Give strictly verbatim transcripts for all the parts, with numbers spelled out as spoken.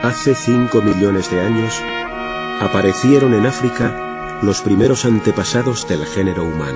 Hace cinco millones de años, aparecieron en África los primeros antepasados del género humano.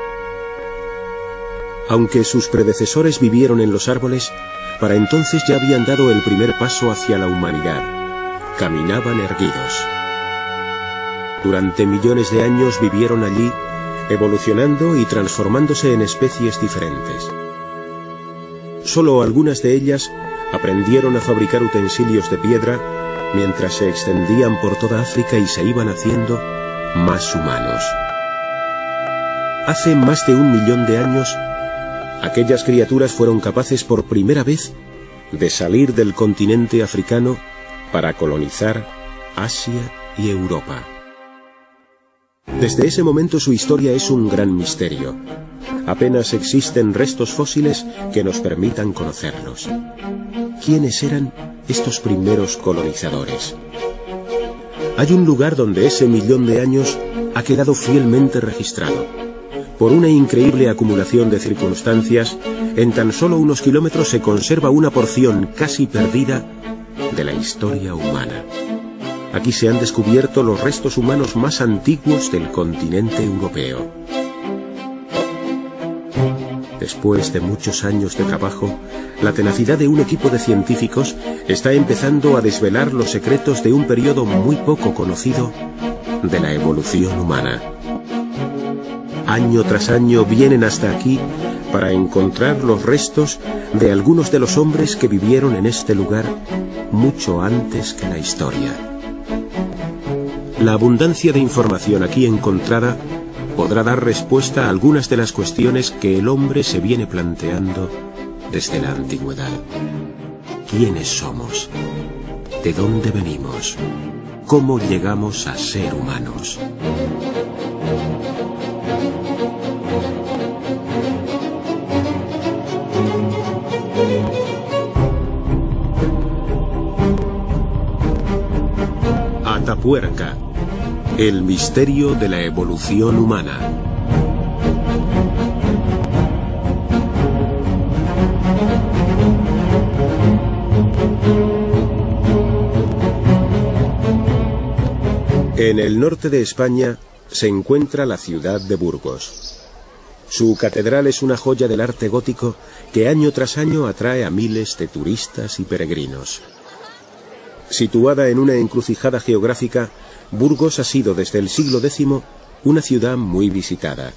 Aunque sus predecesores vivieron en los árboles, para entonces ya habían dado el primer paso hacia la humanidad. Caminaban erguidos. Durante millones de años vivieron allí, evolucionando y transformándose en especies diferentes. Solo algunas de ellas aprendieron a fabricar utensilios de piedra, mientras se extendían por toda África y se iban haciendo más humanos. Hace más de un millón de años, aquellas criaturas fueron capaces por primera vez de salir del continente africano para colonizar Asia y Europa. Desde ese momento su historia es un gran misterio. Apenas existen restos fósiles que nos permitan conocerlos. ¿Quiénes eran estos primeros colonizadores? Hay un lugar donde ese millón de años ha quedado fielmente registrado. Por una increíble acumulación de circunstancias, en tan solo unos kilómetros se conserva una porción casi perdida de la historia humana. Aquí se han descubierto los restos humanos más antiguos del continente europeo. Después de muchos años de trabajo, la tenacidad de un equipo de científicos está empezando a desvelar los secretos de un periodo muy poco conocido de la evolución humana. Año tras año vienen hasta aquí para encontrar los restos de algunos de los hombres que vivieron en este lugar mucho antes que la historia. La abundancia de información aquí encontrada podrá dar respuesta a algunas de las cuestiones que el hombre se viene planteando desde la antigüedad. ¿Quiénes somos? ¿De dónde venimos? ¿Cómo llegamos a ser humanos? Atapuerca, el misterio de la evolución humana. En el norte de España se encuentra la ciudad de Burgos. Su catedral es una joya del arte gótico que año tras año atrae a miles de turistas y peregrinos. Situada en una encrucijada geográfica, Burgos ha sido desde el siglo décimo una ciudad muy visitada.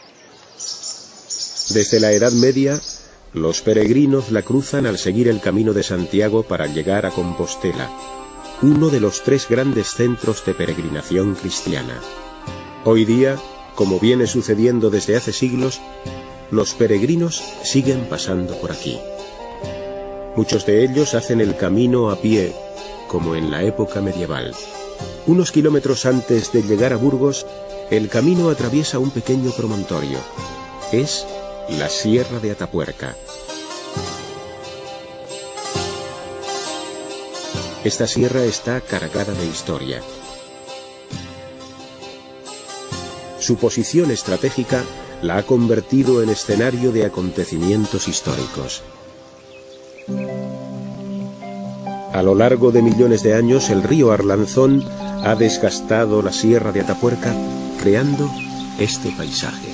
Desde la Edad Media, los peregrinos la cruzan al seguir el camino de Santiago para llegar a Compostela, uno de los tres grandes centros de peregrinación cristiana. Hoy día, como viene sucediendo desde hace siglos, los peregrinos siguen pasando por aquí. Muchos de ellos hacen el camino a pie, como en la época medieval. Unos kilómetros antes de llegar a Burgos, el camino atraviesa un pequeño promontorio. Es la Sierra de Atapuerca. Esta sierra está cargada de historia. Su posición estratégica la ha convertido en escenario de acontecimientos históricos. A lo largo de millones de años, el río Arlanzón ha desgastado la Sierra de Atapuerca, creando este paisaje.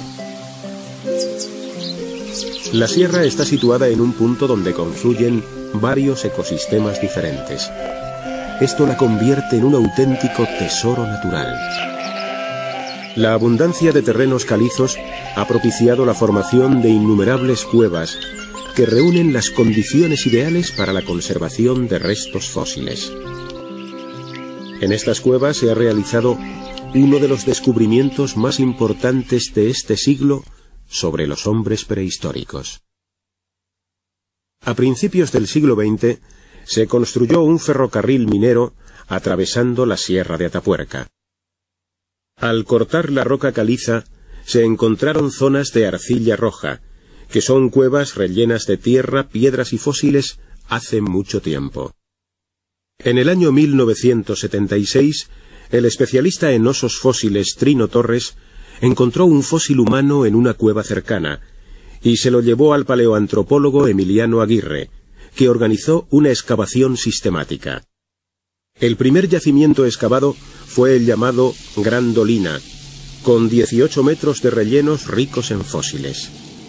La sierra está situada en un punto donde confluyen varios ecosistemas diferentes. Esto la convierte en un auténtico tesoro natural. La abundancia de terrenos calizos ha propiciado la formación de innumerables cuevas que reúnen las condiciones ideales para la conservación de restos fósiles. En estas cuevas se ha realizado uno de los descubrimientos más importantes de este siglo sobre los hombres prehistóricos. A principios del siglo veinte se construyó un ferrocarril minero atravesando la Sierra de Atapuerca. Al cortar la roca caliza, se encontraron zonas de arcilla roja, que son cuevas rellenas de tierra, piedras y fósiles hace mucho tiempo. En el año mil novecientos setenta y seis, el especialista en osos fósiles Trino Torres encontró un fósil humano en una cueva cercana y se lo llevó al paleoantropólogo Emiliano Aguirre, que organizó una excavación sistemática. El primer yacimiento excavado fue el llamado Gran Dolina, con dieciocho metros de rellenos ricos en fósiles.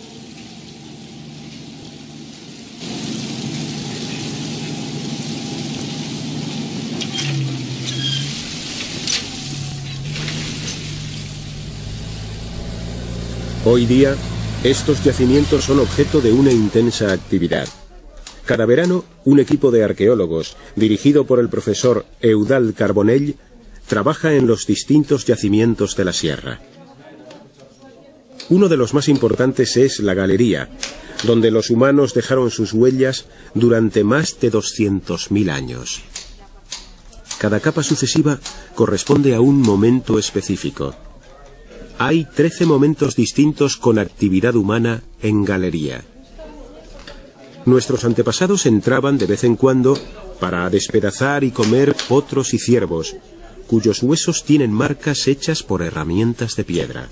Hoy día, estos yacimientos son objeto de una intensa actividad. Cada verano, un equipo de arqueólogos, dirigido por el profesor Eudald Carbonell, trabaja en los distintos yacimientos de la sierra. Uno de los más importantes es la Galería, donde los humanos dejaron sus huellas durante más de doscientos mil años. Cada capa sucesiva corresponde a un momento específico. Hay trece momentos distintos con actividad humana en Galería. Nuestros antepasados entraban de vez en cuando para despedazar y comer potros y ciervos, cuyos huesos tienen marcas hechas por herramientas de piedra.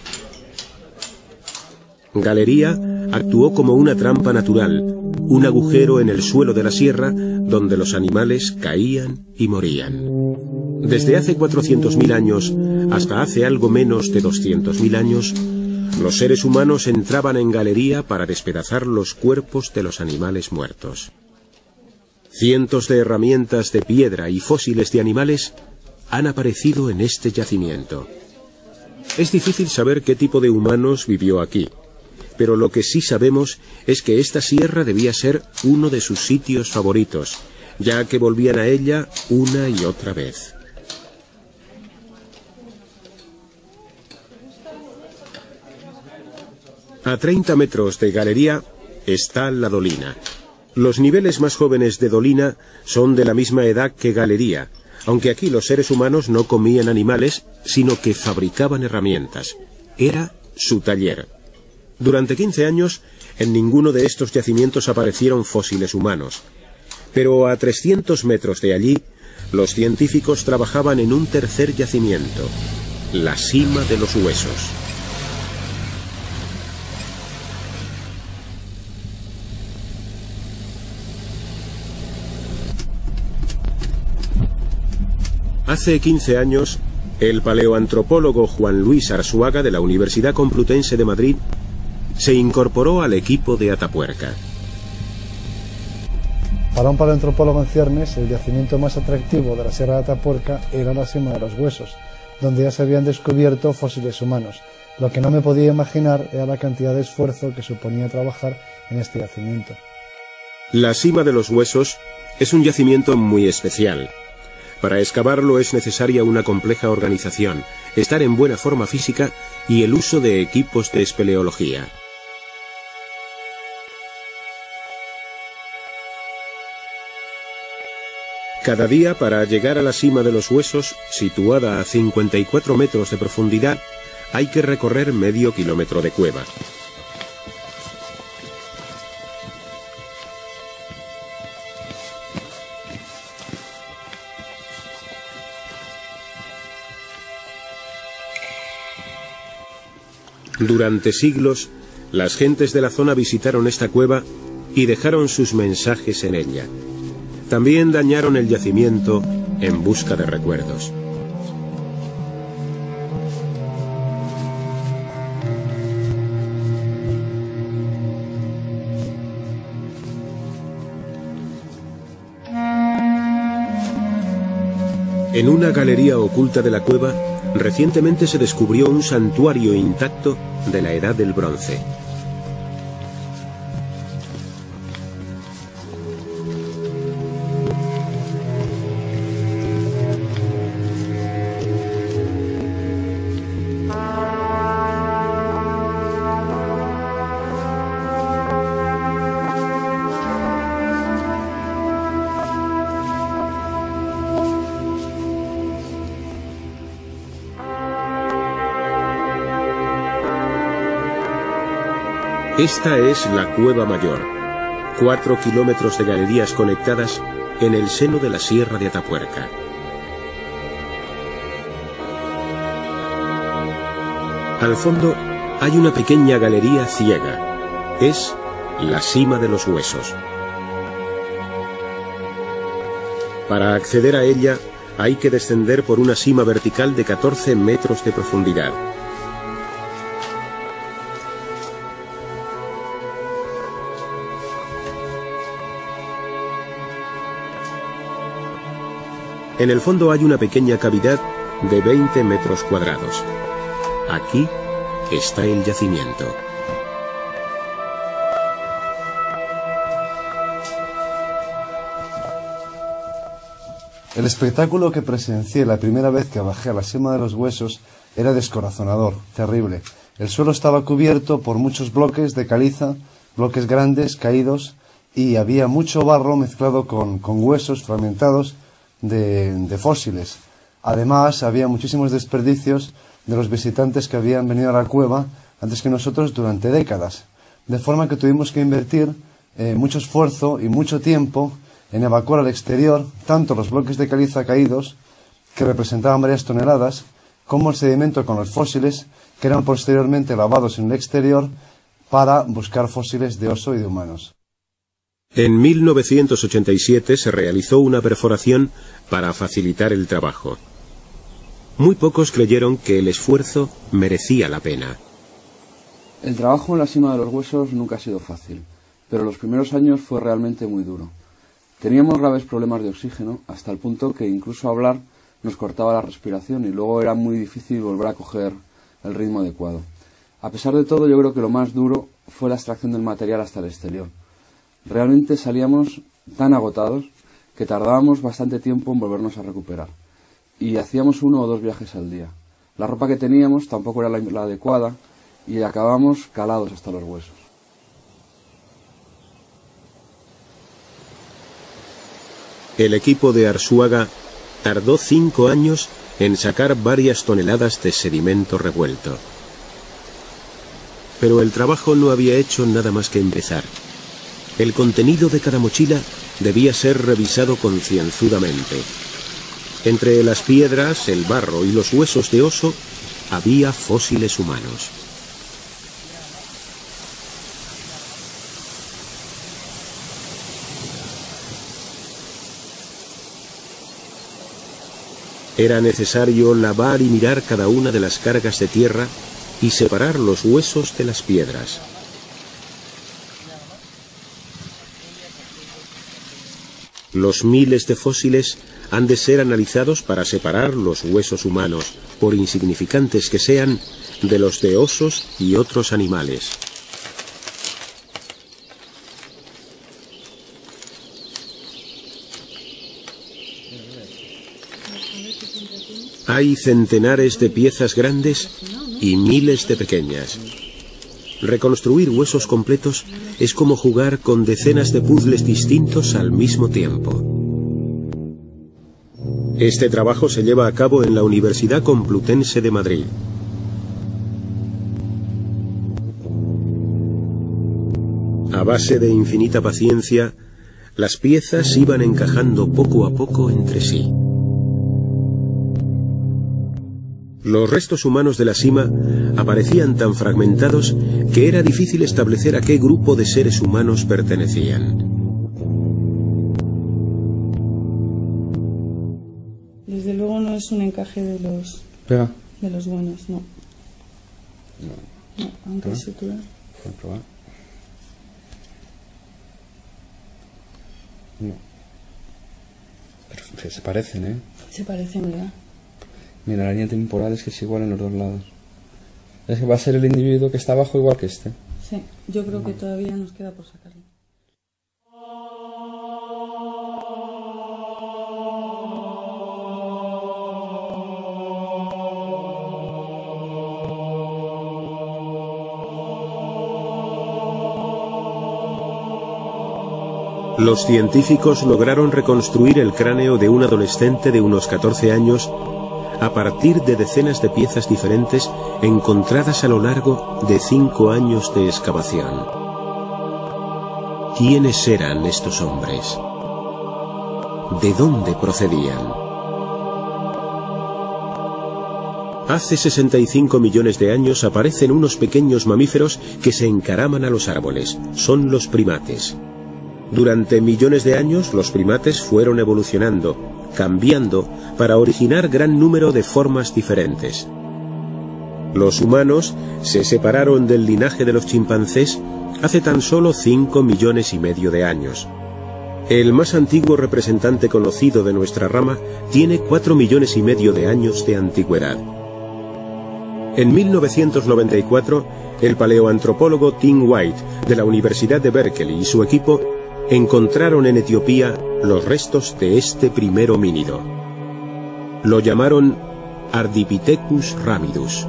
Galería actuó como una trampa natural, un agujero en el suelo de la sierra donde los animales caían y morían. Desde hace cuatrocientos mil años hasta hace algo menos de doscientos mil años, los seres humanos entraban en Galería para despedazar los cuerpos de los animales muertos. Cientos de herramientas de piedra y fósiles de animales han aparecido en este yacimiento. Es difícil saber qué tipo de humanos vivió aquí, pero lo que sí sabemos es que esta sierra debía ser uno de sus sitios favoritos, ya que volvían a ella una y otra vez. A treinta metros de Galería está la Dolina. Los niveles más jóvenes de Dolina son de la misma edad que Galería, aunque aquí los seres humanos no comían animales, sino que fabricaban herramientas. Era su taller. Durante quince años, en ninguno de estos yacimientos aparecieron fósiles humanos. Pero a trescientos metros de allí, los científicos trabajaban en un tercer yacimiento, la Cima de los Huesos. Hace quince años, el paleoantropólogo Juan Luis Arzuaga de la Universidad Complutense de Madrid se incorporó al equipo de Atapuerca. Para un paleoantropólogo en ciernes, el yacimiento más atractivo de la Sierra de Atapuerca era la Cima de los Huesos, donde ya se habían descubierto fósiles humanos. Lo que no me podía imaginar era la cantidad de esfuerzo que suponía trabajar en este yacimiento. La Cima de los Huesos es un yacimiento muy especial. Para excavarlo es necesaria una compleja organización, estar en buena forma física y el uso de equipos de espeleología. Cada día, para llegar a la Cima de los Huesos, situada a cincuenta y cuatro metros de profundidad, hay que recorrer medio kilómetro de cueva. Durante siglos, las gentes de la zona visitaron esta cueva y dejaron sus mensajes en ella. También dañaron el yacimiento en busca de recuerdos. En una galería oculta de la cueva, recientemente se descubrió un santuario intacto de la Edad del Bronce. Esta es la Cueva Mayor, cuatro kilómetros de galerías conectadas en el seno de la Sierra de Atapuerca. Al fondo hay una pequeña galería ciega. Es la Cima de los Huesos. Para acceder a ella hay que descender por una sima vertical de catorce metros de profundidad. En el fondo hay una pequeña cavidad de veinte metros cuadrados. Aquí está el yacimiento. El espectáculo que presencié la primera vez que bajé a la sima de los huesos era descorazonador, terrible. El suelo estaba cubierto por muchos bloques de caliza, bloques grandes, caídos, y había mucho barro mezclado con, con huesos fragmentados de, de fósiles. Además, había muchísimos desperdicios de los visitantes que habían venido a la cueva antes que nosotros durante décadas. De forma que tuvimos que invertir eh, mucho esfuerzo y mucho tiempo en evacuar al exterior tanto los bloques de caliza caídos, que representaban varias toneladas, como el sedimento con los fósiles, que eran posteriormente lavados en el exterior para buscar fósiles de oso y de humanos. En mil novecientos ochenta y siete se realizó una perforación para facilitar el trabajo. Muy pocos creyeron que el esfuerzo merecía la pena. El trabajo en la cima de los huesos nunca ha sido fácil, pero los primeros años fue realmente muy duro. Teníamos graves problemas de oxígeno, hasta el punto que incluso hablar nos cortaba la respiración y luego era muy difícil volver a coger el ritmo adecuado. A pesar de todo, yo creo que lo más duro fue la extracción del material hasta el exterior. Realmente salíamos tan agotados que tardábamos bastante tiempo en volvernos a recuperar. Y hacíamos uno o dos viajes al día. La ropa que teníamos tampoco era la, la adecuada y acabábamos calados hasta los huesos. El equipo de Arzuaga tardó cinco años en sacar varias toneladas de sedimento revuelto. Pero el trabajo no había hecho nada más que empezar. El contenido de cada mochila debía ser revisado concienzudamente. Entre las piedras, el barro y los huesos de oso había fósiles humanos. Era necesario lavar y mirar cada una de las cargas de tierra y separar los huesos de las piedras. Los miles de fósiles han de ser analizados para separar los huesos humanos, por insignificantes que sean, de los de osos y otros animales. Hay centenares de piezas grandes y miles de pequeñas. Reconstruir huesos completos es como jugar con decenas de puzzles distintos al mismo tiempo. Este trabajo se lleva a cabo en la Universidad Complutense de Madrid. A base de infinita paciencia, las piezas iban encajando poco a poco entre sí. Los restos humanos de la cima aparecían tan fragmentados que era difícil establecer a qué grupo de seres humanos pertenecían. Desde luego no es un encaje de los ¿Pega? de los buenos, no. No. No, aunque es sutura. ¿Puedo probar? No. Pero se parecen, ¿eh? Se parecen, ¿verdad? Mira, la línea temporal es que es igual en los dos lados. Es que va a ser el individuo que está abajo igual que este. Sí, yo creo que todavía nos queda por sacarlo. Los científicos lograron reconstruir el cráneo de un adolescente de unos catorce años a partir de decenas de piezas diferentes encontradas a lo largo de cinco años de excavación. ¿Quiénes eran estos hombres? ¿De dónde procedían? Hace sesenta y cinco millones de años aparecen unos pequeños mamíferos que se encaraman a los árboles. Son los primates. Durante millones de años los primates fueron evolucionando, cambiando, para originar gran número de formas diferentes. Los humanos se separaron del linaje de los chimpancés hace tan solo cinco millones y medio de años. El más antiguo representante conocido de nuestra rama tiene cuatro millones y medio de años de antigüedad. En mil novecientos noventa y cuatro, el paleoantropólogo Tim White de la Universidad de Berkeley y su equipo encontraron en Etiopía los restos de este primer homínido. Lo llamaron Ardipithecus ramidus.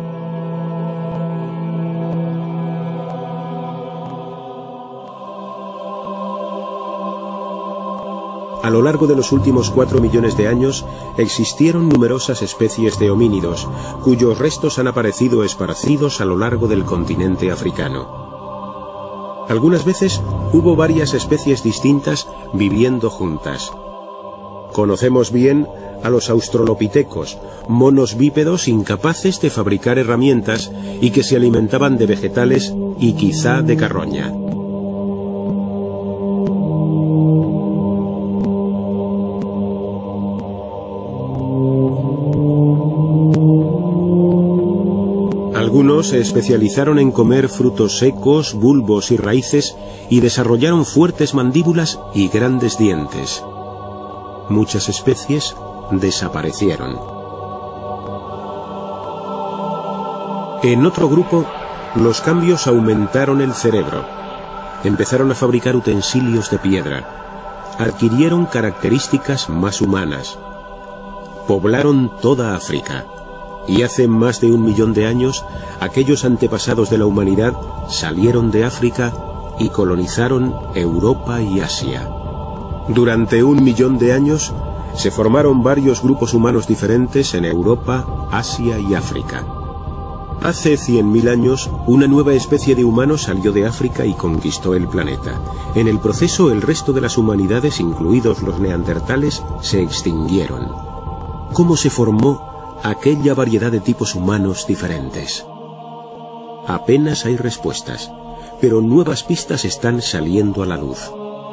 A lo largo de los últimos cuatro millones de años existieron numerosas especies de homínidos, cuyos restos han aparecido esparcidos a lo largo del continente africano. Algunas veces hubo varias especies distintas viviendo juntas. Conocemos bien a los australopitecos, monos bípedos incapaces de fabricar herramientas y que se alimentaban de vegetales y quizá de carroña. Algunos se especializaron en comer frutos secos, bulbos y raíces y desarrollaron fuertes mandíbulas y grandes dientes. Muchas especies desaparecieron. En otro grupo, los cambios aumentaron el cerebro. Empezaron a fabricar utensilios de piedra. Adquirieron características más humanas. Poblaron toda África. Y hace más de un millón de años, aquellos antepasados de la humanidad salieron de África y colonizaron Europa y Asia. Durante un millón de años, se formaron varios grupos humanos diferentes en Europa, Asia y África. Hace cien mil años, una nueva especie de humanos salió de África y conquistó el planeta. En el proceso, el resto de las humanidades, incluidos los neandertales, se extinguieron. ¿Cómo se formó aquella variedad de tipos humanos diferentes? Apenas hay respuestas, pero nuevas pistas están saliendo a la luz.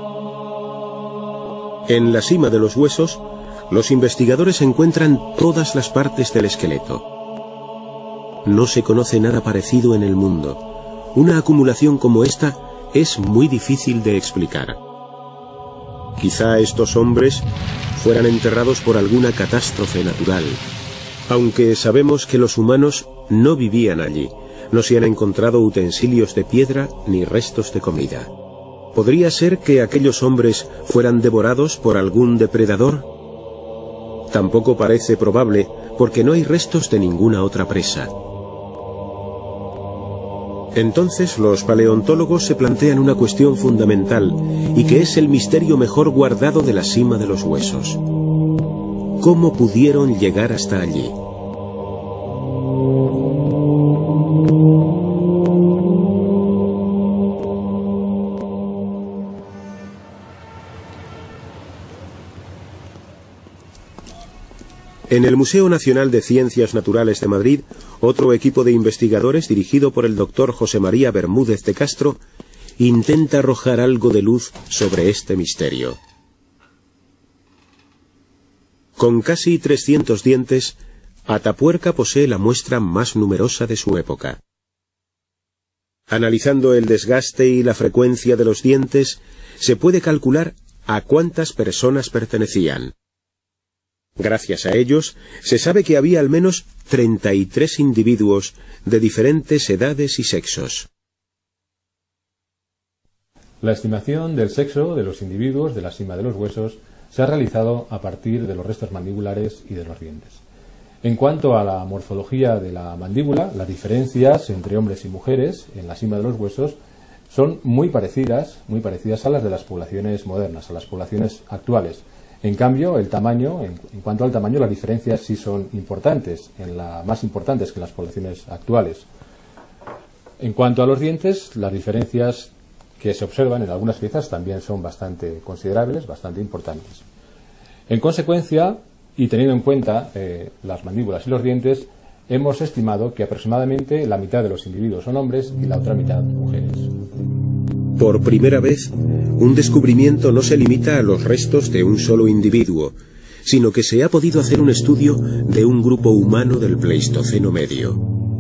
En la cima de los huesos, los investigadores encuentran todas las partes del esqueleto. No se conoce nada parecido en el mundo. Una acumulación como esta es muy difícil de explicar. Quizá estos hombres fueran enterrados por alguna catástrofe natural, aunque sabemos que los humanos no vivían allí. No se han encontrado utensilios de piedra ni restos de comida. ¿Podría ser que aquellos hombres fueran devorados por algún depredador? Tampoco parece probable, porque no hay restos de ninguna otra presa. Entonces los paleontólogos se plantean una cuestión fundamental, y que es el misterio mejor guardado de la cima de los huesos. ¿Cómo pudieron llegar hasta allí? En el Museo Nacional de Ciencias Naturales de Madrid, otro equipo de investigadores dirigido por el doctor José María Bermúdez de Castro intenta arrojar algo de luz sobre este misterio. Con casi trescientos dientes, Atapuerca posee la muestra más numerosa de su época. Analizando el desgaste y la frecuencia de los dientes, se puede calcular a cuántas personas pertenecían. Gracias a ellos, se sabe que había al menos treinta y tres individuos de diferentes edades y sexos. La estimación del sexo de los individuos de la cima de los huesos se ha realizado a partir de los restos mandibulares y de los dientes. En cuanto a la morfología de la mandíbula, las diferencias entre hombres y mujeres en la cima de los huesos son muy parecidas, muy parecidas a las de las poblaciones modernas, a las poblaciones actuales. En cambio, el tamaño, en, en cuanto al tamaño, las diferencias sí son importantes, en la, más importantes que en las poblaciones actuales. En cuanto a los dientes, las diferencias que se observan en algunas piezas también son bastante considerables, bastante importantes. En consecuencia, y teniendo en cuenta eh, las mandíbulas y los dientes, hemos estimado que aproximadamente la mitad de los individuos son hombres y la otra mitad mujeres. Por primera vez, un descubrimiento no se limita a los restos de un solo individuo, sino que se ha podido hacer un estudio de un grupo humano del Pleistoceno medio.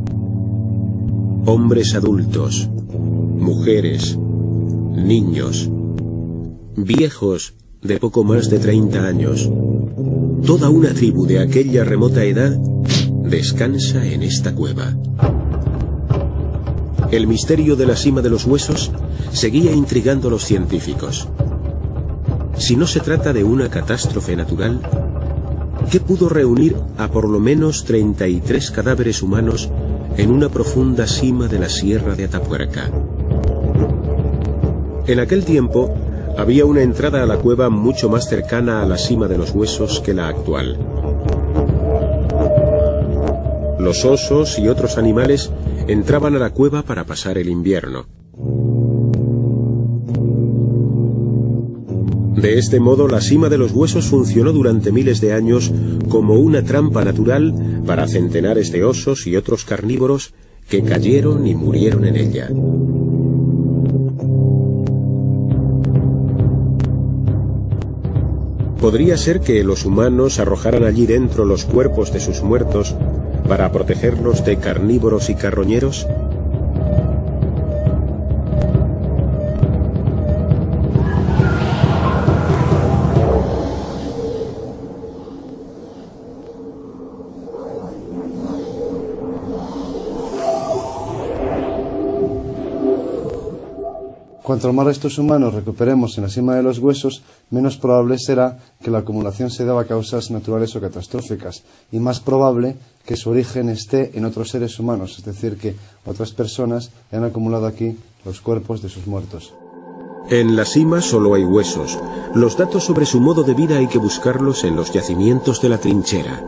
Hombres adultos, mujeres, niños, viejos de poco más de treinta años, toda una tribu de aquella remota edad descansa en esta cueva. El misterio de la cima de los huesos seguía intrigando a los científicos. Si no se trata de una catástrofe natural, ¿qué pudo reunir a por lo menos treinta y tres cadáveres humanos en una profunda cima de la Sierra de Atapuerca? En aquel tiempo, había una entrada a la cueva mucho más cercana a la cima de los huesos que la actual. Los osos y otros animales entraban a la cueva para pasar el invierno. De este modo, la cima de los huesos funcionó durante miles de años como una trampa natural para centenares de osos y otros carnívoros que cayeron y murieron en ella. ¿Podría ser que los humanos arrojaran allí dentro los cuerpos de sus muertos para protegerlos de carnívoros y carroñeros? Cuanto más restos humanos recuperemos en la cima de los huesos, menos probable será que la acumulación se deba a causas naturales o catastróficas, y más probable que su origen esté en otros seres humanos, es decir, que otras personas han acumulado aquí los cuerpos de sus muertos. En la cima solo hay huesos. Los datos sobre su modo de vida hay que buscarlos en los yacimientos de la trinchera.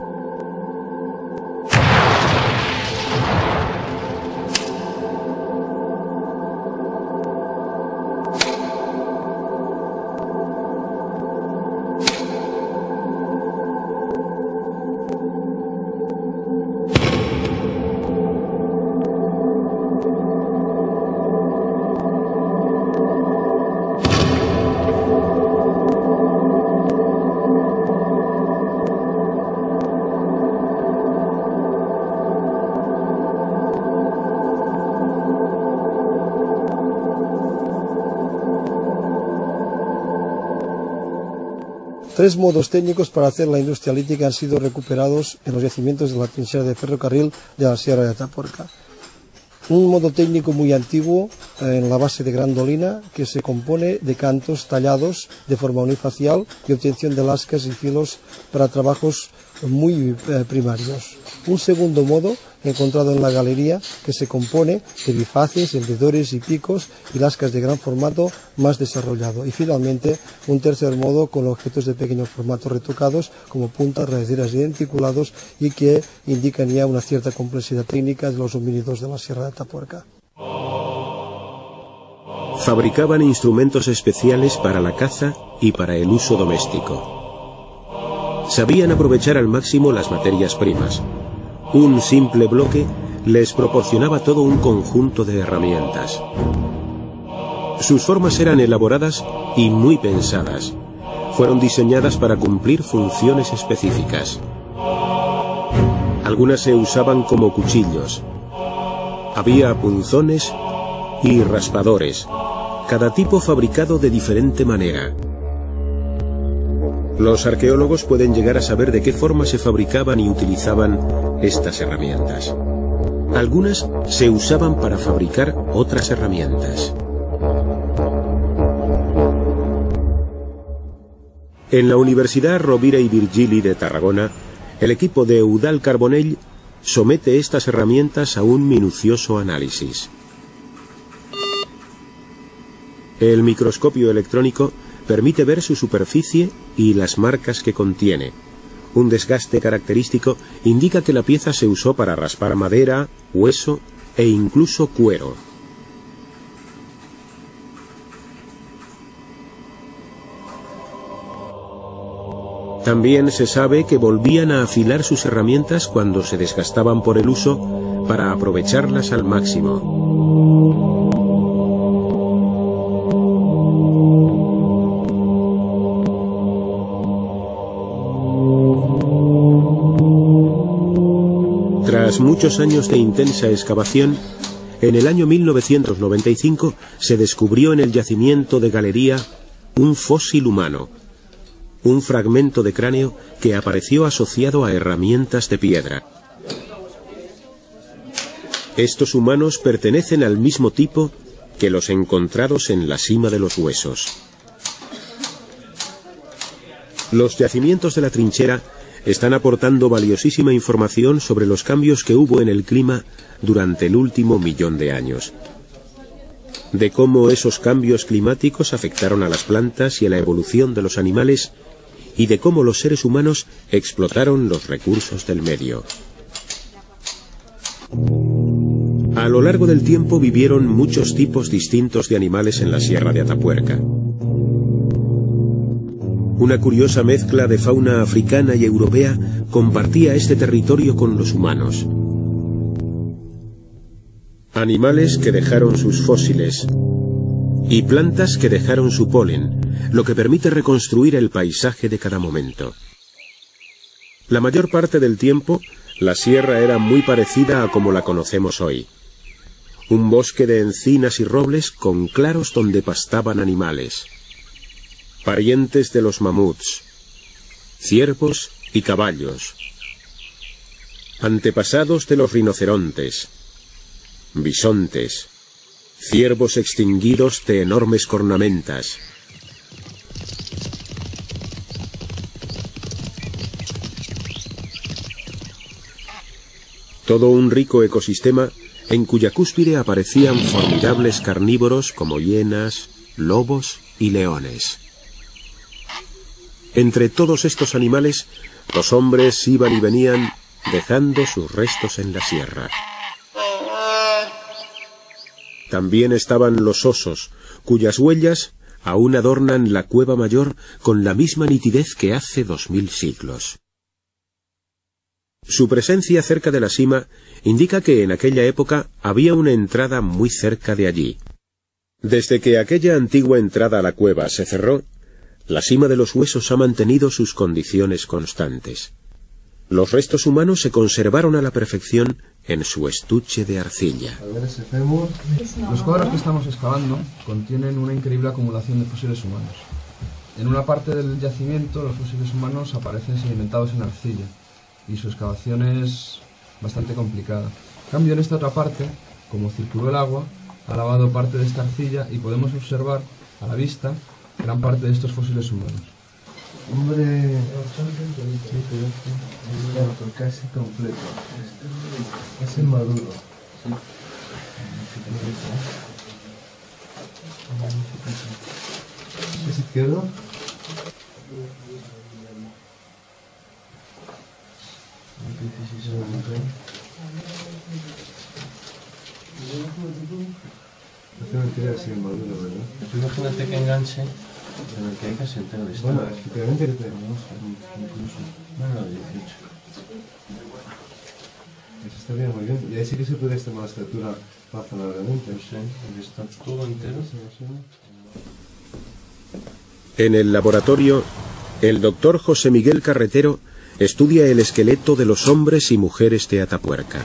Tres modos técnicos para hacer la industria lítica han sido recuperados en los yacimientos de la trinchera de ferrocarril de la Sierra de Atapuerca. Un modo técnico muy antiguo en la base de grandolina, que se compone de cantos tallados de forma unifacial y obtención de lascas y filos para trabajos muy eh, primarios. Un segundo modo encontrado en la galería, que se compone de bifaces, hendedores y picos y lascas de gran formato más desarrollado. Y finalmente un tercer modo con objetos de pequeño formato retocados como puntas, raíceras y denticulados, y que indican ya una cierta complejidad técnica de los homínidos de la Sierra de Atapuerca. Fabricaban instrumentos especiales para la caza y para el uso doméstico. Sabían aprovechar al máximo las materias primas. Un simple bloque les proporcionaba todo un conjunto de herramientas. Sus formas eran elaboradas y muy pensadas. Fueron diseñadas para cumplir funciones específicas. Algunas se usaban como cuchillos. Había punzones y raspadores, cada tipo fabricado de diferente manera. Los arqueólogos pueden llegar a saber de qué forma se fabricaban y utilizaban estas herramientas. Algunas se usaban para fabricar otras herramientas. En la Universidad Rovira i Virgili de Tarragona, el equipo de Eudald Carbonell somete estas herramientas a un minucioso análisis. El microscopio electrónico permite ver su superficie y las marcas que contiene. Un desgaste característico indica que la pieza se usó para raspar madera, hueso e incluso cuero. También se sabe que volvían a afilar sus herramientas cuando se desgastaban por el uso para aprovecharlas al máximo. Tras muchos años de intensa excavación, en el año mil novecientos noventa y cinco se descubrió en el yacimiento de Galería un fósil humano, un fragmento de cráneo que apareció asociado a herramientas de piedra. Estos humanos pertenecen al mismo tipo que los encontrados en la cima de los huesos. Los yacimientos de la trinchera están aportando valiosísima información sobre los cambios que hubo en el clima durante el último millón de años, de cómo esos cambios climáticos afectaron a las plantas y a la evolución de los animales, y de cómo los seres humanos explotaron los recursos del medio. A lo largo del tiempo vivieron muchos tipos distintos de animales en la Sierra de Atapuerca. Una curiosa mezcla de fauna africana y europea compartía este territorio con los humanos. Animales que dejaron sus fósiles y plantas que dejaron su polen, lo que permite reconstruir el paisaje de cada momento. La mayor parte del tiempo, la sierra era muy parecida a como la conocemos hoy. Un bosque de encinas y robles con claros donde pastaban animales, parientes de los mamuts, ciervos y caballos, antepasados de los rinocerontes, bisontes, ciervos extinguidos de enormes cornamentas. Todo un rico ecosistema en cuya cúspide aparecían formidables carnívoros como hienas, lobos y leones. Entre todos estos animales, los hombres iban y venían, dejando sus restos en la sierra. También estaban los osos, cuyas huellas aún adornan la cueva mayor con la misma nitidez que hace dos mil siglos. Su presencia cerca de la cima indica que en aquella época había una entrada muy cerca de allí. Desde que aquella antigua entrada a la cueva se cerró, la cima de los huesos ha mantenido sus condiciones constantes. Los restos humanos se conservaron a la perfección en su estuche de arcilla. Los cuadros que estamos excavando contienen una increíble acumulación de fósiles humanos. En una parte del yacimiento los fósiles humanos aparecen sedimentados en arcilla y su excavación es bastante complicada. En cambio, en esta otra parte, como circuló el agua, ha lavado parte de esta arcilla y podemos observar a la vista gran parte de estos fósiles humanos. Hombre, casi completo, casi maduro. ¿Es izquierdo? Imagínate que enganche en el que hay casi entero de Bueno, efectivamente que tenemos incluso. Bueno, dieciocho. Eso estaría muy bien. Y ahí sí que se puede estimar la estatura razonablemente. Sí, porque está todo entero. En el laboratorio, el doctor José Miguel Carretero estudia el esqueleto de los hombres y mujeres de Atapuerca.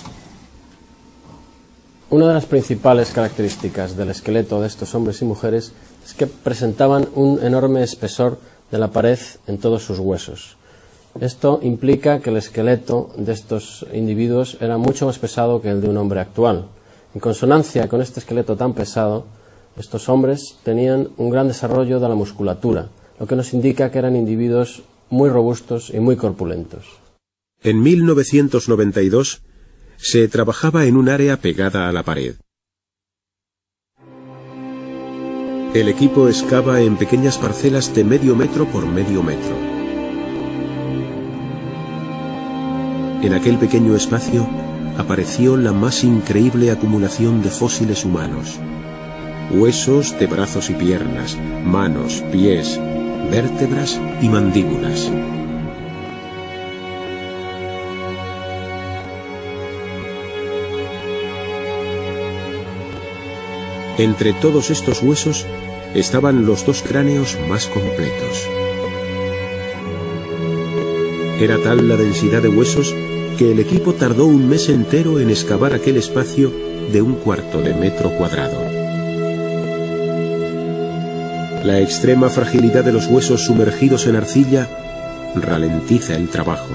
Una de las principales características del esqueleto de estos hombres y mujeres es que presentaban un enorme espesor de la pared en todos sus huesos. Esto implica que el esqueleto de estos individuos era mucho más pesado que el de un hombre actual. En consonancia con este esqueleto tan pesado, estos hombres tenían un gran desarrollo de la musculatura, lo que nos indica que eran individuos muy robustos y muy corpulentos. En mil novecientos noventa y dos se trabajaba en un área pegada a la pared. El equipo excava en pequeñas parcelas de medio metro por medio metro. En aquel pequeño espacio apareció la más increíble acumulación de fósiles humanos. Huesos de brazos y piernas, manos, pies, vértebras y mandíbulas. Entre todos estos huesos estaban los dos cráneos más completos. Era tal la densidad de huesos porque el equipo tardó un mes entero en excavar aquel espacio de un cuarto de metro cuadrado. La extrema fragilidad de los huesos sumergidos en arcilla ralentiza el trabajo.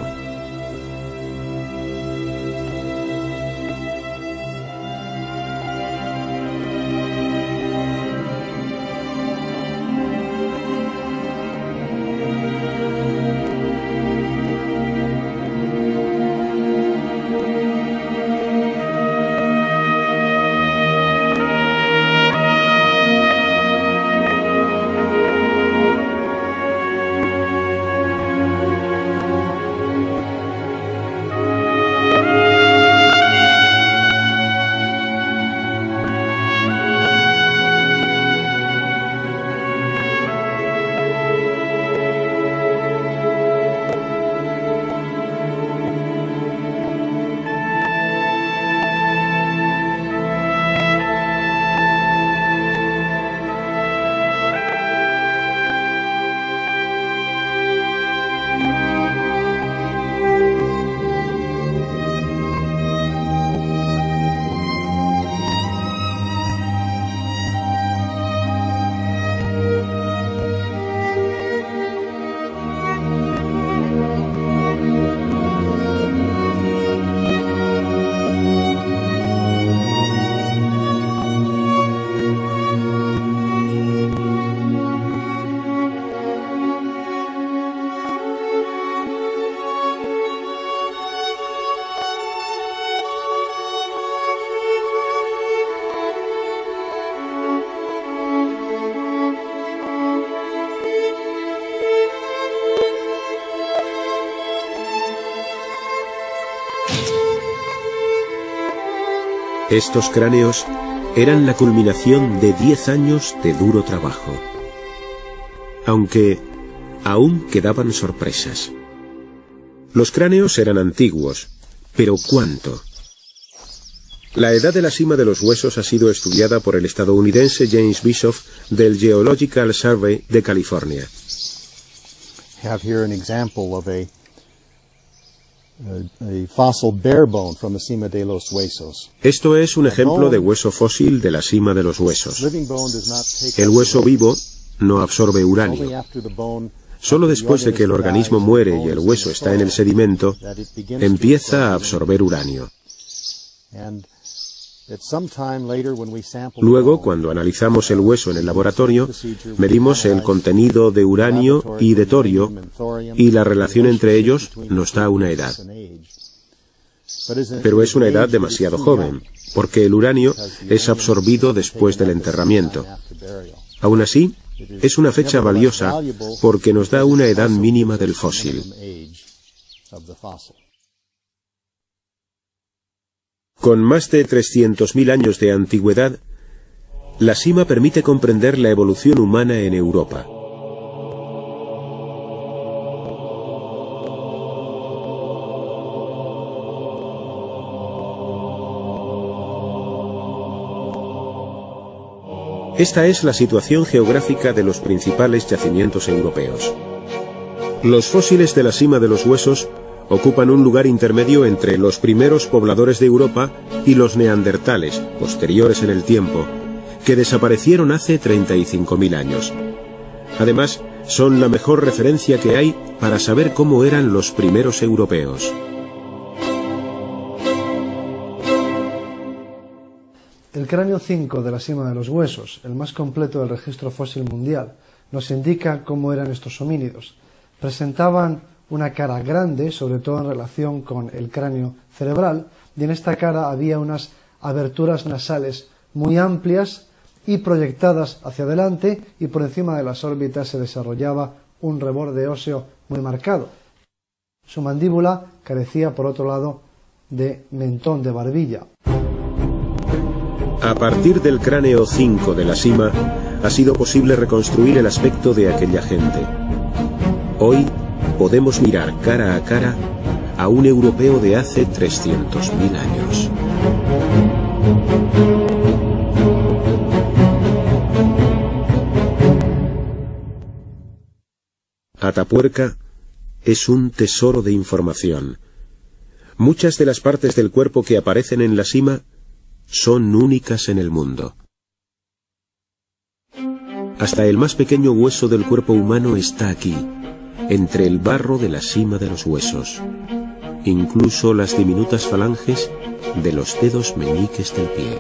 Estos cráneos eran la culminación de diez años de duro trabajo. Aunque aún quedaban sorpresas. Los cráneos eran antiguos, pero ¿cuánto? La edad de la cima de los huesos ha sido estudiada por el estadounidense James Bischoff del Geological Survey de California. Have here an example of a A, a fossil bare bone from the cima de los huesos. Esto es un ejemplo de hueso fósil de la cima de los huesos. El hueso vivo no absorbe uranio. Solo después de que el organismo muere y el hueso está en el sedimento, empieza a absorber uranio. Luego, cuando analizamos el hueso en el laboratorio, medimos el contenido de uranio y de torio, y la relación entre ellos nos da una edad. Pero es una edad demasiado joven, porque el uranio es absorbido después del enterramiento. Aún así, es una fecha valiosa porque nos da una edad mínima del fósil. Con más de trescientos mil años de antigüedad, la cima permite comprender la evolución humana en Europa. Esta es la situación geográfica de los principales yacimientos europeos. Los fósiles de la cima de los huesos ocupan un lugar intermedio entre los primeros pobladores de Europa y los neandertales, posteriores en el tiempo, que desaparecieron hace treinta y cinco mil años. Además, son la mejor referencia que hay para saber cómo eran los primeros europeos. El cráneo cinco de la cima de los huesos, el más completo del registro fósil mundial, nos indica cómo eran estos homínidos. Presentaban una cara grande, sobre todo en relación con el cráneo cerebral, y en esta cara había unas aberturas nasales muy amplias y proyectadas hacia adelante, y por encima de las órbitas se desarrollaba un reborde óseo muy marcado. Su mandíbula carecía, por otro lado, de mentón, de barbilla. A partir del cráneo cinco de la cima, ha sido posible reconstruir el aspecto de aquella gente. Hoy podemos mirar cara a cara a un europeo de hace trescientos mil años. Atapuerca es un tesoro de información, Muchas de las partes del cuerpo que aparecen en la sima son únicas en el mundo. Hasta el más pequeño hueso del cuerpo humano está aquí, entre el barro de la sima de los huesos. Incluso las diminutas falanges de los dedos meñiques del pie.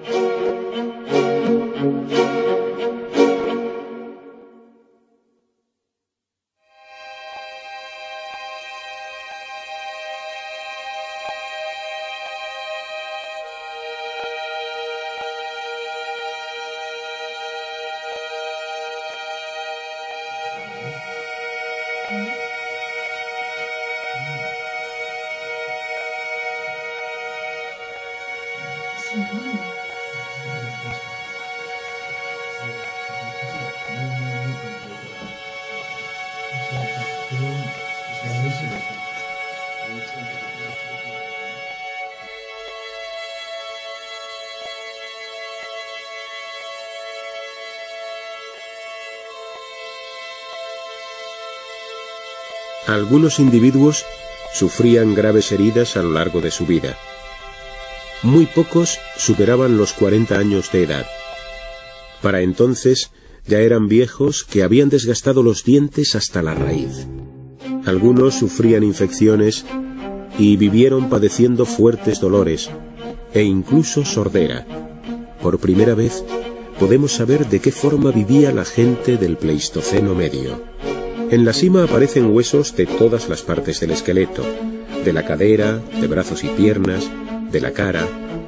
Algunos individuos sufrían graves heridas a lo largo de su vida. Muy pocos superaban los cuarenta años de edad. Para entonces ya eran viejos que habían desgastado los dientes hasta la raíz. Algunos sufrían infecciones y vivieron padeciendo fuertes dolores e incluso sordera. Por primera vez podemos saber de qué forma vivía la gente del Pleistoceno medio. En la sima aparecen huesos de todas las partes del esqueleto, de la cadera, de brazos y piernas, de la cara.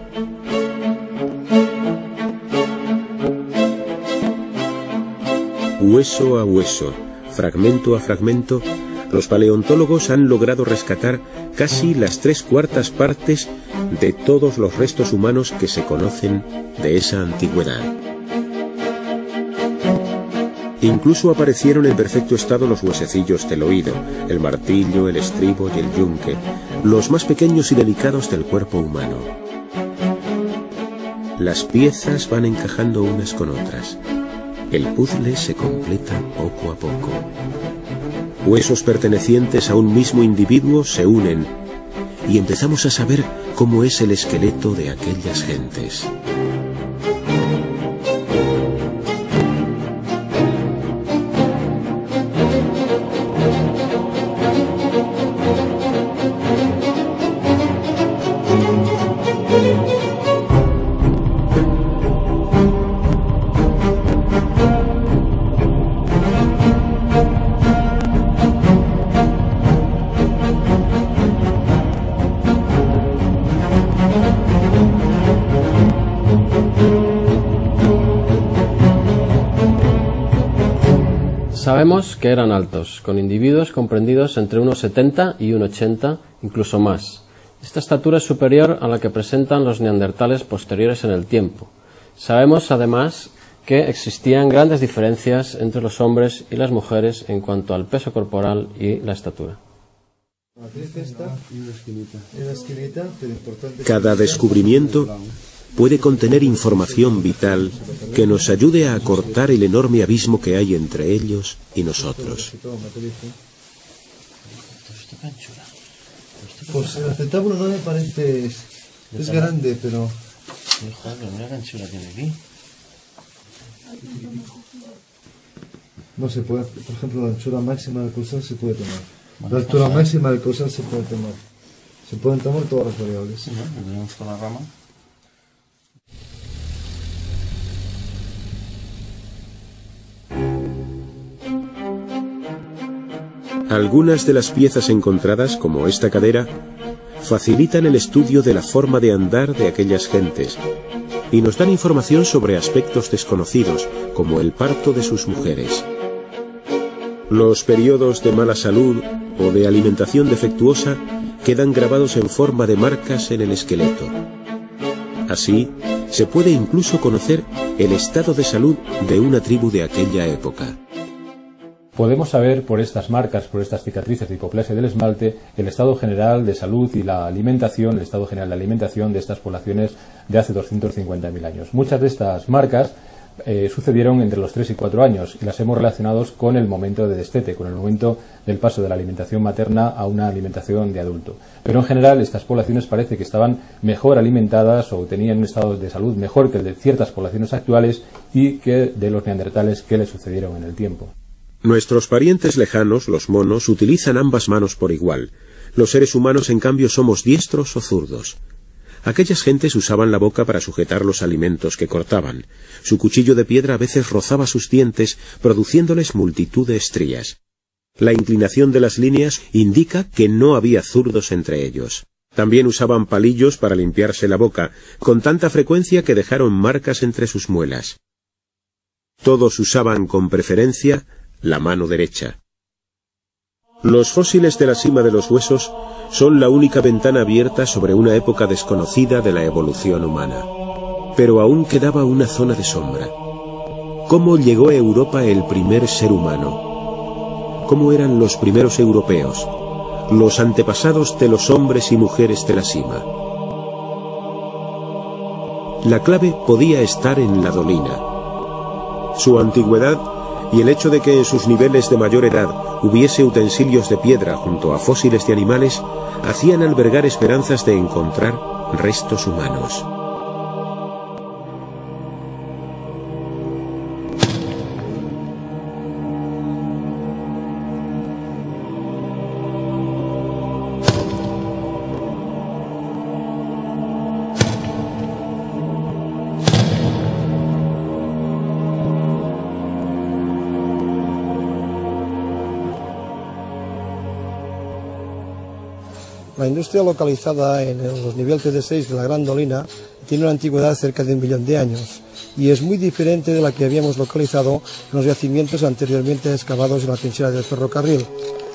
Hueso a hueso, fragmento a fragmento, los paleontólogos han logrado rescatar casi las tres cuartas partes de todos los restos humanos que se conocen de esa antigüedad. Incluso aparecieron en perfecto estado los huesecillos del oído, el martillo, el estribo y el yunque, los más pequeños y delicados del cuerpo humano. Las piezas van encajando unas con otras. El puzzle se completa poco a poco. Huesos pertenecientes a un mismo individuo se unen y empezamos a saber cómo es el esqueleto de aquellas gentes. Sabemos que eran altos, con individuos comprendidos entre uno setenta y uno ochenta, incluso más. Esta estatura es superior a la que presentan los neandertales posteriores en el tiempo. Sabemos, además, que existían grandes diferencias entre los hombres y las mujeres en cuanto al peso corporal y la estatura. Cada descubrimiento puede contener información vital que nos ayude a acortar el enorme abismo que hay entre ellos y nosotros. Pues el acetábulo no me parece... Es, es grande, pero... Mira qué anchura tiene aquí. No se puede, por ejemplo, la anchura máxima del causal se puede tomar. La altura máxima del causal se puede tomar. Se pueden tomar todas las variables. Sí, ¿no? Tenemos toda la rama. Algunas de las piezas encontradas, como esta cadera, facilitan el estudio de la forma de andar de aquellas gentes y nos dan información sobre aspectos desconocidos, como el parto de sus mujeres. Los periodos de mala salud o de alimentación defectuosa quedan grabados en forma de marcas en el esqueleto. Así, se puede incluso conocer el estado de salud de una tribu de aquella época. Podemos saber por estas marcas, por estas cicatrices de hipoplasia del esmalte, el estado general de salud y la alimentación, el estado general de alimentación de estas poblaciones de hace doscientos cincuenta mil años. Muchas de estas marcas eh, sucedieron entre los tres y cuatro años y las hemos relacionado con el momento de destete, con el momento del paso de la alimentación materna a una alimentación de adulto. Pero en general estas poblaciones parece que estaban mejor alimentadas o tenían un estado de salud mejor que el de ciertas poblaciones actuales y que de los neandertales que les sucedieron en el tiempo. Nuestros parientes lejanos, los monos, utilizan ambas manos por igual. Los seres humanos, en cambio, somos diestros o zurdos. Aquellas gentes usaban la boca para sujetar los alimentos que cortaban. Su cuchillo de piedra a veces rozaba sus dientes, produciéndoles multitud de estrías. La inclinación de las líneas indica que no había zurdos entre ellos. También usaban palillos para limpiarse la boca, con tanta frecuencia que dejaron marcas entre sus muelas. Todos usaban con preferencia la mano derecha. Los fósiles de la cima de los huesos son la única ventana abierta sobre una época desconocida de la evolución humana. Pero aún quedaba una zona de sombra. ¿Cómo llegó a Europa el primer ser humano? ¿Cómo eran los primeros europeos, los antepasados de los hombres y mujeres de la cima? La clave podía estar en la dolina. Su antigüedad y el hecho de que en sus niveles de mayor edad hubiese utensilios de piedra junto a fósiles de animales hacían albergar esperanzas de encontrar restos humanos. La industria localizada en los niveles T D seis de la Gran Dolina tiene una antigüedad cerca de un millón de años y es muy diferente de la que habíamos localizado en los yacimientos anteriormente excavados en la trinchera del ferrocarril.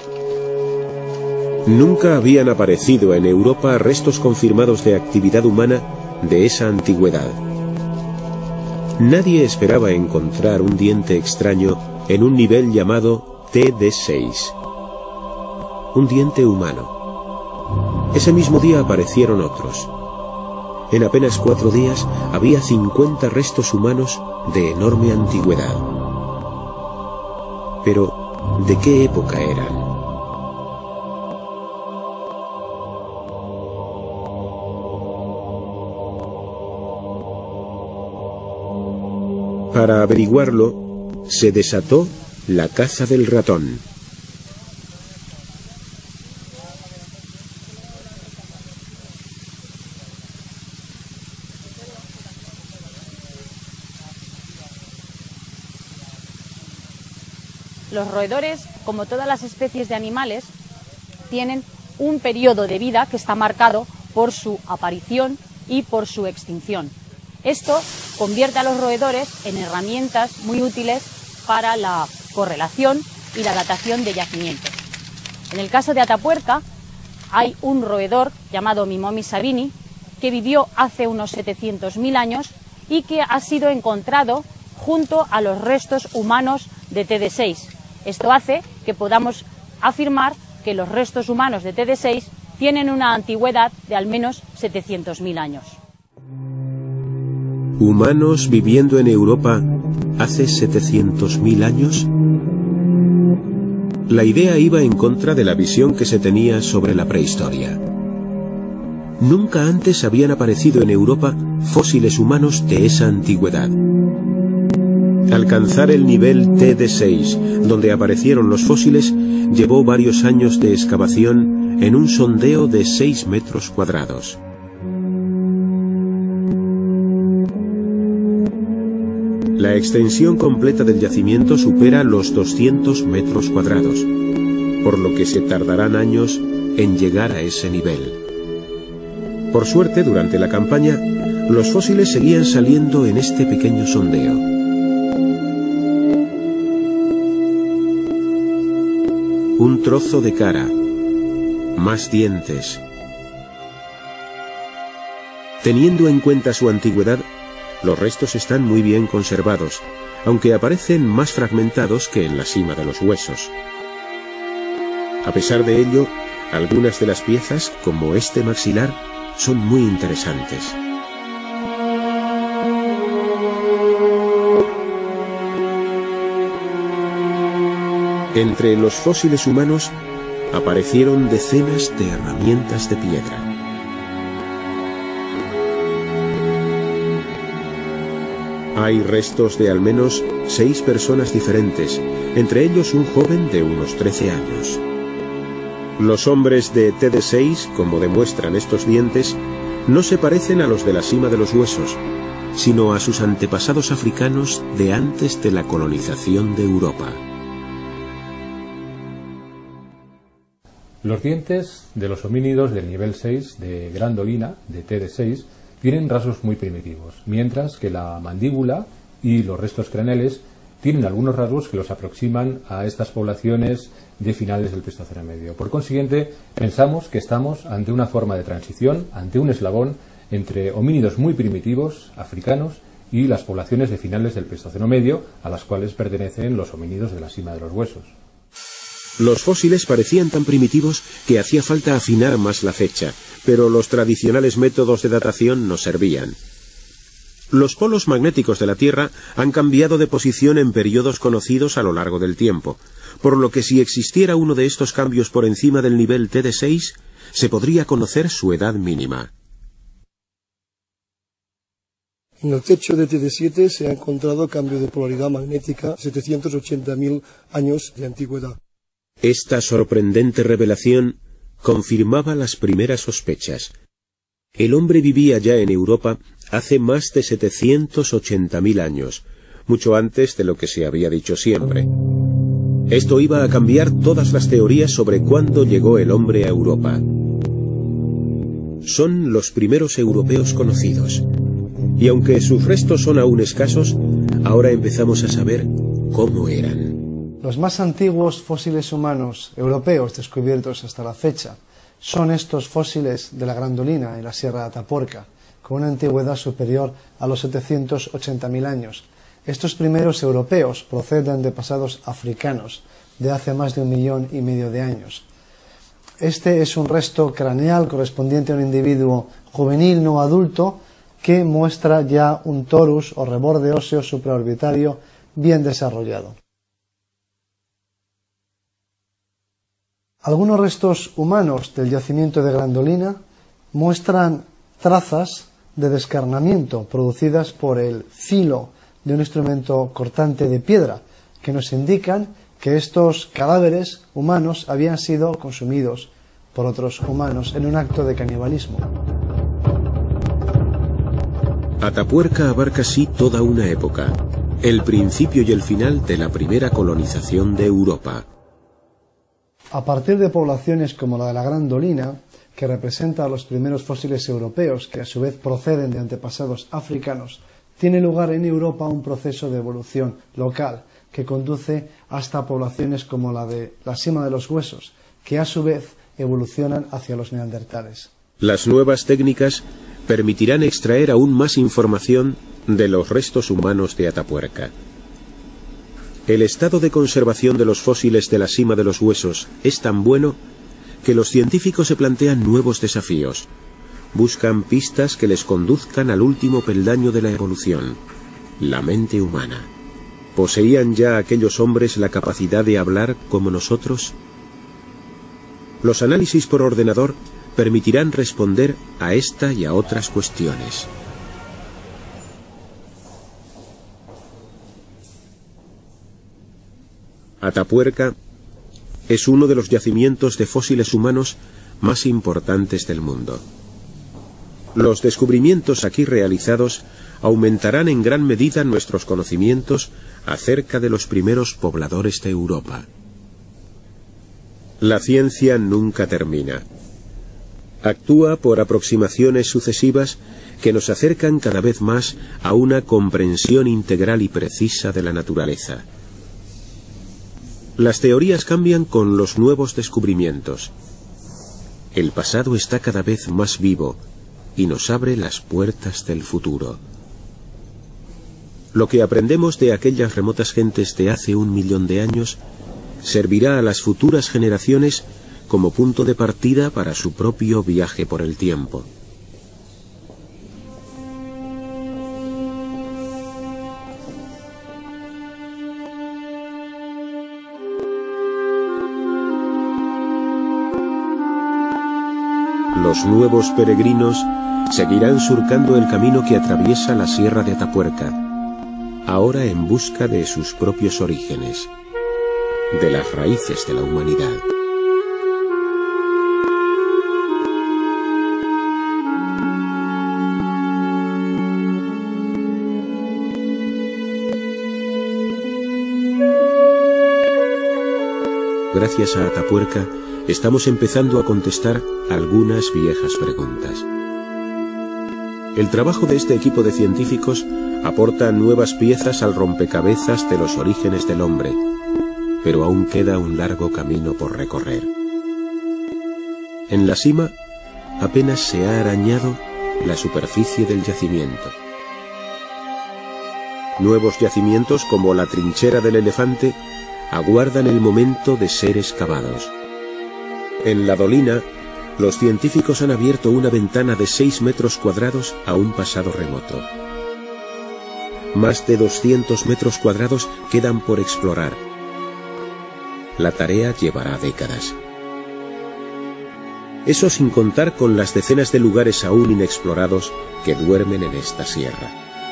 Nunca habían aparecido en Europa restos confirmados de actividad humana de esa antigüedad. Nadie esperaba encontrar un diente extraño en un nivel llamado T D seis. Un diente humano. Ese mismo día aparecieron otros. En apenas cuatro días había cincuenta restos humanos de enorme antigüedad. Pero, ¿de qué época eran? Para averiguarlo, se desató la caza del ratón. Los roedores, como todas las especies de animales, tienen un periodo de vida que está marcado por su aparición y por su extinción. Esto convierte a los roedores en herramientas muy útiles para la correlación y la datación de yacimientos. En el caso de Atapuerca, hay un roedor llamado Mimomis sabini que vivió hace unos setecientos mil años y que ha sido encontrado junto a los restos humanos de T D seis. Esto hace que podamos afirmar que los restos humanos de T D seis tienen una antigüedad de al menos setecientos mil años. ¿Humanos viviendo en Europa hace setecientos mil años? La idea iba en contra de la visión que se tenía sobre la prehistoria. Nunca antes habían aparecido en Europa fósiles humanos de esa antigüedad. Alcanzar el nivel T D seis, donde aparecieron los fósiles, llevó varios años de excavación en un sondeo de seis metros cuadrados. La extensión completa del yacimiento supera los doscientos metros cuadrados, por lo que se tardarán años en llegar a ese nivel. Por suerte, durante la campaña, los fósiles seguían saliendo en este pequeño sondeo. Un trozo de cara, más dientes. Teniendo en cuenta su antigüedad, los restos están muy bien conservados, aunque aparecen más fragmentados que en la cima de los huesos. A pesar de ello, algunas de las piezas, como este maxilar, son muy interesantes. Entre los fósiles humanos aparecieron decenas de herramientas de piedra. Hay restos de al menos seis personas diferentes, entre ellos un joven de unos trece años. Los hombres de T D seis, como demuestran estos dientes, no se parecen a los de la cima de los huesos, sino a sus antepasados africanos de antes de la colonización de Europa. Los dientes de los homínidos del nivel seis de Grandolina, de T D seis, tienen rasgos muy primitivos, mientras que la mandíbula y los restos craneales tienen algunos rasgos que los aproximan a estas poblaciones de finales del Pleistoceno medio. Por consiguiente, pensamos que estamos ante una forma de transición, ante un eslabón entre homínidos muy primitivos, africanos, y las poblaciones de finales del Pleistoceno medio, a las cuales pertenecen los homínidos de la cima de los huesos. Los fósiles parecían tan primitivos que hacía falta afinar más la fecha, pero los tradicionales métodos de datación no servían. Los polos magnéticos de la Tierra han cambiado de posición en periodos conocidos a lo largo del tiempo, por lo que si existiera uno de estos cambios por encima del nivel T D seis, se podría conocer su edad mínima. En el techo de T D siete se ha encontrado cambio de polaridad magnética setecientos ochenta mil años de antigüedad. Esta sorprendente revelación confirmaba las primeras sospechas. El hombre vivía ya en Europa hace más de setecientos ochenta mil años, mucho antes de lo que se había dicho siempre. Esto iba a cambiar todas las teorías sobre cuándo llegó el hombre a Europa. Son los primeros europeos conocidos, y aunque sus restos son aún escasos, ahora empezamos a saber cómo eran. Los más antiguos fósiles humanos europeos descubiertos hasta la fecha son estos fósiles de la Grandolina en la Sierra de Atapuerca, con una antigüedad superior a los setecientos ochenta mil años. Estos primeros europeos proceden de pasados africanos de hace más de un millón y medio de años. Este es un resto craneal correspondiente a un individuo juvenil no adulto que muestra ya un torus o reborde óseo supraorbitario bien desarrollado. Algunos restos humanos del yacimiento de Grandolina muestran trazas de descarnamiento producidas por el filo de un instrumento cortante de piedra, que nos indican que estos cadáveres humanos habían sido consumidos por otros humanos en un acto de canibalismo. Atapuerca abarca así toda una época, el principio y el final de la primera colonización de Europa. A partir de poblaciones como la de la Grandolina, que representa a los primeros fósiles europeos que a su vez proceden de antepasados africanos, tiene lugar en Europa un proceso de evolución local que conduce hasta poblaciones como la de la cima de los huesos, que a su vez evolucionan hacia los neandertales. Las nuevas técnicas permitirán extraer aún más información de los restos humanos de Atapuerca. El estado de conservación de los fósiles de la cima de los huesos es tan bueno que los científicos se plantean nuevos desafíos. Buscan pistas que les conduzcan al último peldaño de la evolución, la mente humana. ¿Poseían ya aquellos hombres la capacidad de hablar como nosotros? Los análisis por ordenador permitirán responder a esta y a otras cuestiones. Atapuerca es uno de los yacimientos de fósiles humanos más importantes del mundo. Los descubrimientos aquí realizados aumentarán en gran medida nuestros conocimientos acerca de los primeros pobladores de Europa. La ciencia nunca termina. Actúa por aproximaciones sucesivas que nos acercan cada vez más a una comprensión integral y precisa de la naturaleza. Las teorías cambian con los nuevos descubrimientos. El pasado está cada vez más vivo y nos abre las puertas del futuro. Lo que aprendemos de aquellas remotas gentes de hace un millón de años servirá a las futuras generaciones como punto de partida para su propio viaje por el tiempo. Los nuevos peregrinos seguirán surcando el camino que atraviesa la Sierra de Atapuerca, ahora en busca de sus propios orígenes, de las raíces de la humanidad. Gracias a Atapuerca, estamos empezando a contestar algunas viejas preguntas. El trabajo de este equipo de científicos aporta nuevas piezas al rompecabezas de los orígenes del hombre, pero aún queda un largo camino por recorrer. En la cima apenas se ha arañado la superficie del yacimiento. Nuevos yacimientos, como la Trinchera del Elefante, aguardan el momento de ser excavados. En la Dolina, los científicos han abierto una ventana de seis metros cuadrados a un pasado remoto. Más de doscientos metros cuadrados quedan por explorar. La tarea llevará décadas. Eso sin contar con las decenas de lugares aún inexplorados que duermen en esta sierra.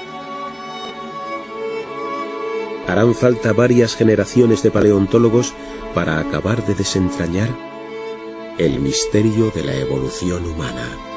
Harán falta varias generaciones de paleontólogos para acabar de desentrañar el misterio de la evolución humana.